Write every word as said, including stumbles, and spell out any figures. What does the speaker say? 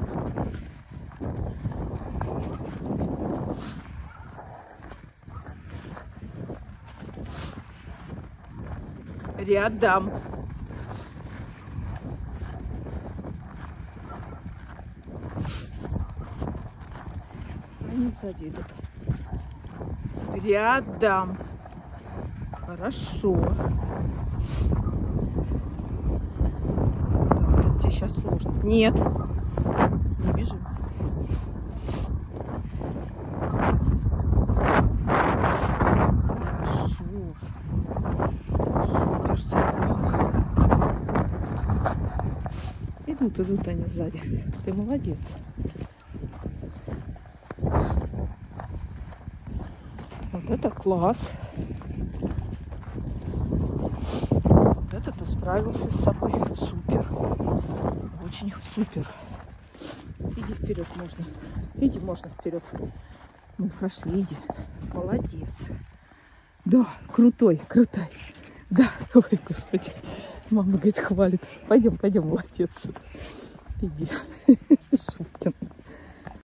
Рядом. Они сзади идут. Рядом. Хорошо. Да, тебе сейчас сложно. Нет. Не бежим. Идут, идут они сзади. Ты молодец. Вот это класс. Вот это ты справился с собой. Супер. Очень супер. Иди вперед, можно. Иди, можно вперед. Мы прошли, иди. Молодец. Да, крутой, крутой. Да, ой, господи. Мама, говорит, хвалит. Пойдем, пойдем, молодец. Иди. Шутим.